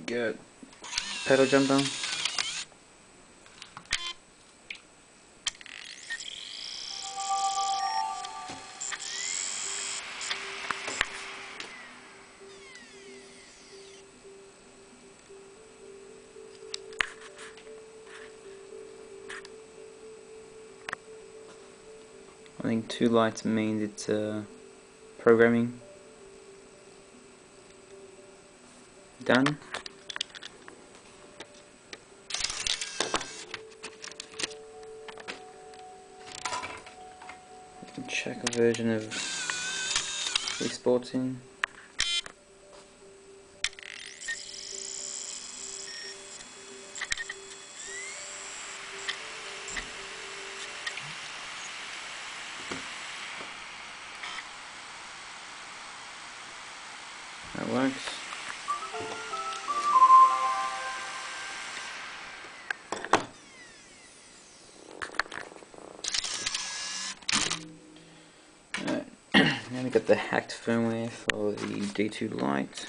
Good. Pedal jump down. I think D2Lite means it's programming done. Check a version of Sporting. That works. Now we got the hacked firmware for the D2Lite.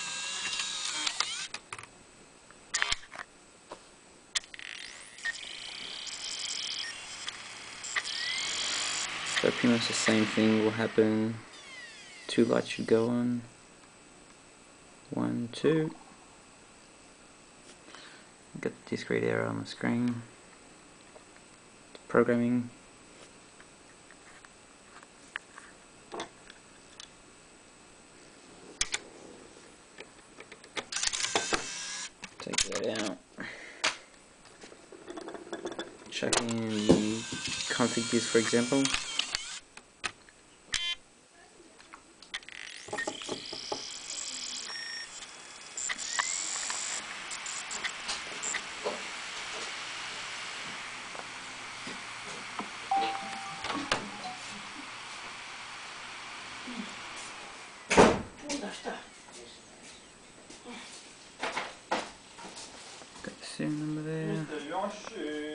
So pretty much the same thing will happen. D2Lite should go on. 1, 2. Got the discrete error on the screen. Programming. Take that out. Chuck in the config disk, for example. Got the serial number there.